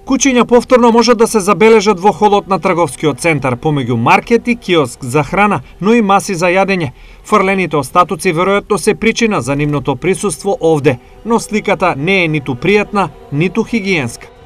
Кучиња повторно можат да се забележат во холот на трговскиот центар, помеѓу маркет и киоск за храна, но и маси за јадење. Фрлените остатоци веројатно се причина за нивното присуство овде, но сликата не е ниту пријатна, ниту хигиенска.